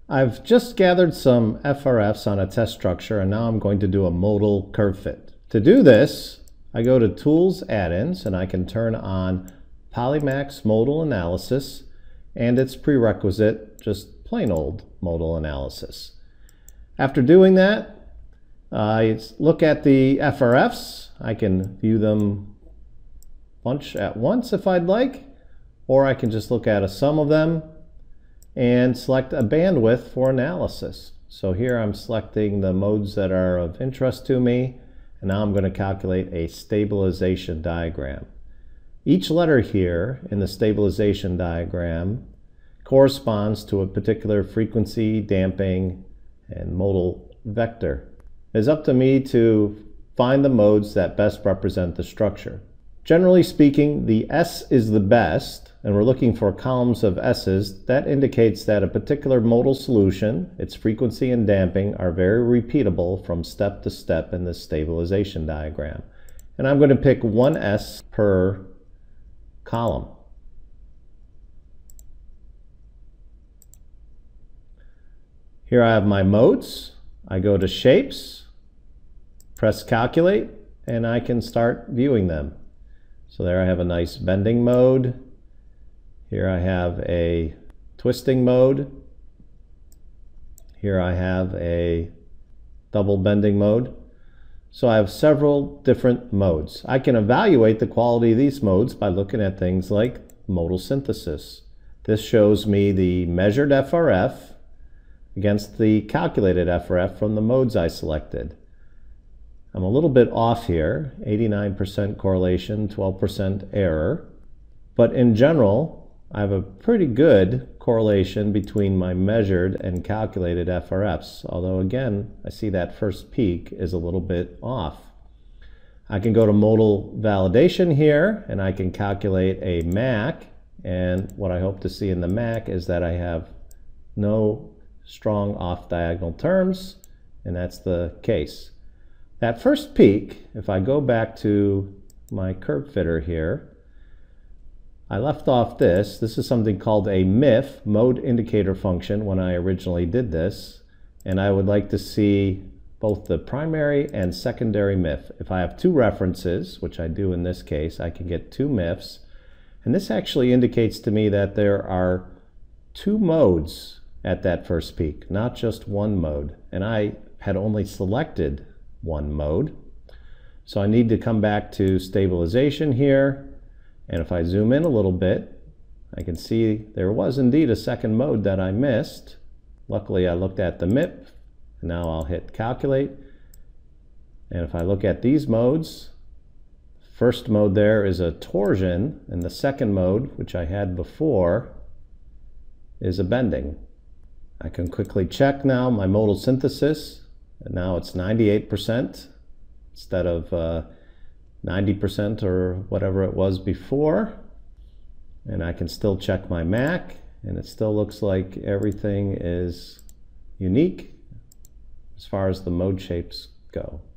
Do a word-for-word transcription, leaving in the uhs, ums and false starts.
I've just gathered some F R Fs on a test structure, and now I'm going to do a modal curve fit. To do this, I go to Tools, Add-ins, and I can turn on Polymax Modal Analysis and its prerequisite, just plain old modal analysis. After doing that, I look at the F R Fs. I can view them bunch at once if I'd like, or I can just look at a sum of them and select a bandwidth for analysis. So here I'm selecting the modes that are of interest to me, and now I'm going to calculate a stabilization diagram. Each letter here in the stabilization diagram corresponds to a particular frequency, damping, and modal vector. It's up to me to find the modes that best represent the structure. Generally speaking, the S is the best, and we're looking for columns of S's. That indicates that a particular modal solution, its frequency and damping, are very repeatable from step to step in this stabilization diagram. And I'm going to pick one S per column. Here I have my modes. I go to Shapes, press Calculate, and I can start viewing them. So there I have a nice bending mode. Here I have a twisting mode. Here I have a double bending mode. So I have several different modes. I can evaluate the quality of these modes by looking at things like modal synthesis. This shows me the measured F R F against the calculated F R F from the modes I selected. I'm a little bit off here, eighty-nine percent correlation, twelve percent error, but in general, I have a pretty good correlation between my measured and calculated F R Fs, although again, I see that first peak is a little bit off. I can go to modal validation here, and I can calculate a M A C, and what I hope to see in the M A C is that I have no strong off-diagonal terms, and that's the case. That first peak, if I go back to my curve fitter here, I left off this. This is something called a M I F, mode indicator function, when I originally did this, and I would like to see both the primary and secondary M I F. If I have two references, which I do in this case, I can get two M I Fs, and this actually indicates to me that there are two modes at that first peak, not just one mode, and I had only selected one mode. So I need to come back to stabilization here, and if I zoom in a little bit, I can see there was indeed a second mode that I missed. Luckily I looked at the M I F, and now I'll hit calculate, and if I look at these modes, first mode there is a torsion, and the second mode, which I had before, is a bending. I can quickly check now my modal synthesis, and now it's ninety-eight percent instead of uh, ninety percent or whatever it was before. And I can still check my M A C, and it still looks like everything is unique as far as the mode shapes go.